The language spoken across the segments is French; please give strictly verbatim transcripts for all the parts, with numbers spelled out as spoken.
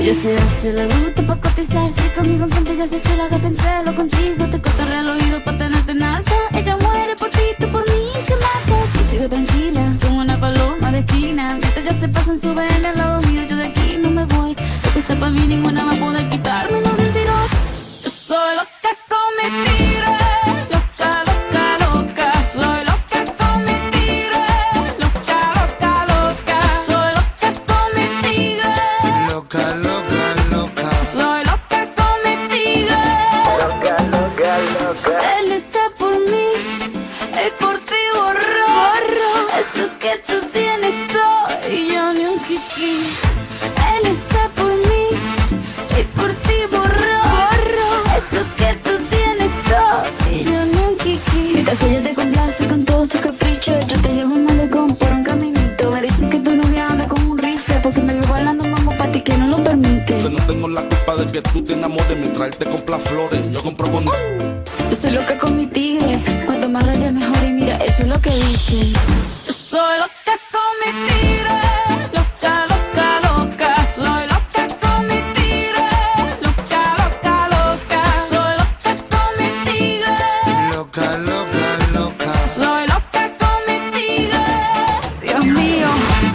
Ella se hace la bruta pa' cotizarse conmigo enfrente, ya se hace la gata en celo contigo. Te cotorrea al oído pa' tenerte en alta. Ella muere por ti, tú por mí, que matas. Yo sigo tranquila, como una paloma de esquina. Mientras ya se pasan, suben al lado mío, yo de aquí no me voy. Lo que está pa' mí ninguna va a poder quitarme, no de un tiro. Yo soy loca con mentira, loca, loca, loca. Soy loca con mentira, loca, loca, loca. Soy loca con mentira, loca, loca, loca. soy loca con mentira, Loca, loca, loca. él está por mí y por ti borró, borró. Eso que tú tienes todo y yo ni un kiki. Él está por mí y por ti borró, borró. Eso que tú tienes todo y yo ni un kiki. Mientras ella te complace con todos tus caprichos, yo te llevo al malecón por un caminito. Me dicen que tu novia anda con un rifle porque me veo bailando mambo pa' ti que no lo permite. Yo no tengo la culpa de que tú te enamores mientras él te compra flores. Yo compro con... Yo soy loca con mi tigre, cuanto más rayas mejor y mira, eso es lo que dicen. Yo soy loca con mi tigre, loca, loca, loca. Soy loca con mi tigre, loca, loca, loca. Soy loca con mi tigre, Loca, loca, loca. soy loca con mi tigre. Dios mío.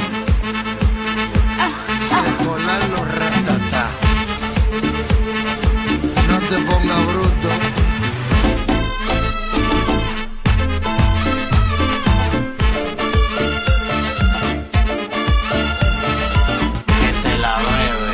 Ah, Se colan los ratatá. No te pongas bruto. Que te la bebe.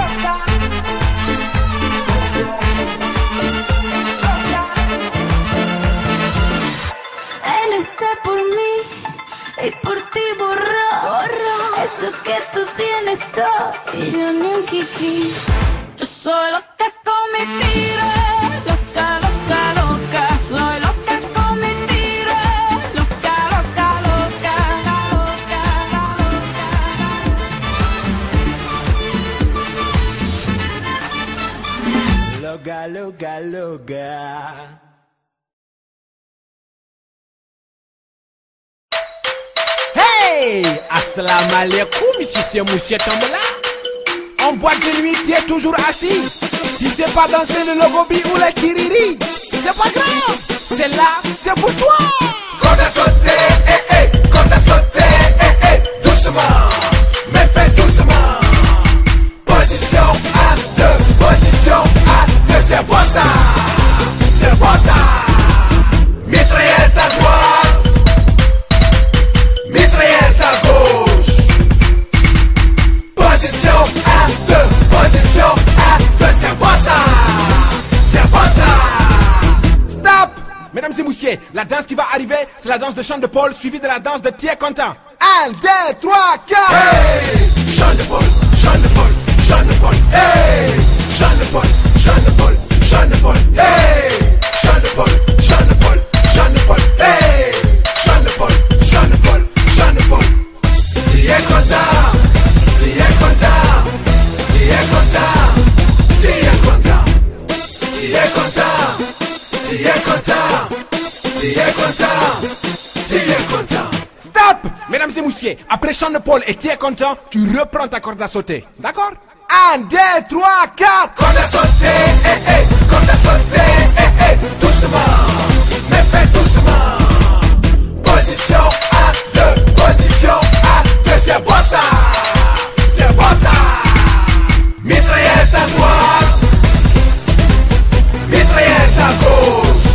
Él está por mí y por ti borró, borró. Eso que tú tienes todo y yo ni un kiki. Yo soy loca con mi tigre, loca, loca, loca. Soy loca con mi tigre, loca, loca, loca, loca, Loca, loca, loca. Hey! Assalamu alaikum, ici c'est Monsieur Tambola. En boîte de nuit, tu es toujours assis. Tu sais pas danser le logobi ou la tiriri. C'est pas grave, c'est là, c'est pour toi. Corde à sauter, eh eh, corde à sauter, eh eh, doucement, mais fais doucement. Position à deux, position à deux, c'est bon ça, c'est bon ça. Mitraillette à droite, mitraillette à gauche. Position à deux, position à deux, c'est bon ça, c'est bon ça. Stop! Mesdames et messieurs, la danse qui va arriver, c'est la danse de chant de Paul suivie de la danse de Thierry Contant. un, deux, trois, quatre! Hey, chant de Paul, chant de Paul, chant de Paul. Hey, chant de Paul, chant de Paul, chant de Paul. Hey, chant de Paul, chant de Paul, chant de Paul. Hey, chant de Paul, chant de Paul, chant de Paul. Tu es content, tu es content, tu es content, tu es content, tu es content, tu es content, tu es content, tu es content. Stop! Mesdames et messieurs, après chant de Paul et Thierry Contant, tu reprends ta corde à sauter. D'accord? un, deux, trois, quatre! Corde à sauter, eh eh, corde à sauter, eh eh, doucement, mais fais doucement. Position à deux, position à deux, c'est bon ça, c'est bon ça. Mitraillette à droite, mitraillette à gauche.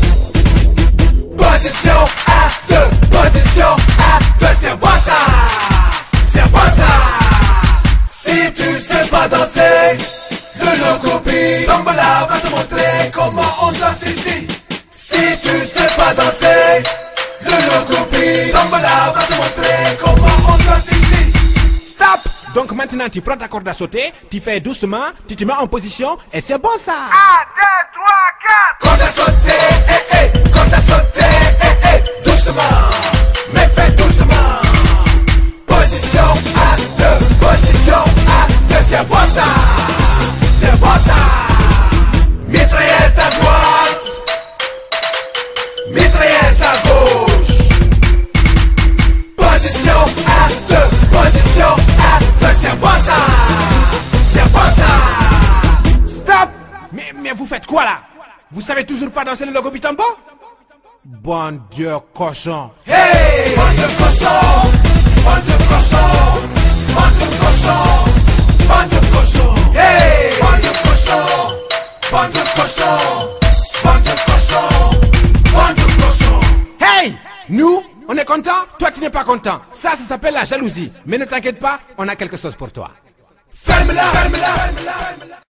Position à deux, position à deux, c'est bon ça, c'est bon ça. Si tu sais pas danser, le logobi Tambola va te montrer comment on danse ici. Si tu sais pas danser, le logobi Tambola va te montrer comment on danse ici. Stop! Donc maintenant, tu prends ta corde à sauter, tu fais doucement, tu te mets en position et c'est bon ça! un, deux, trois, quatre. Corde à sauter, eh eh, corde à sauter, eh eh, doucement, mais fais doucement. Position à deux, position à deux, c'est bon ça, c'est bon ça. Mitraillette à droite, mitraillette à gauche. Position à deux, position à deux, c'est bon ça, c'est bon ça. Vous savez toujours pas danser le logo Bitambo? Bon Dieu, cochon. Hey, bande de cochons, bande de cochons, bande de cochons, bande de cochons. Hey, bande de cochons, bande de cochons, bande de cochons, bande de cochons. Hey, nous, on est content, toi tu n'es pas content. Ça, ça s'appelle la jalousie. Mais ne t'inquiète pas, on a quelque chose pour toi. Ferme-la, ferme-la, ferme-la.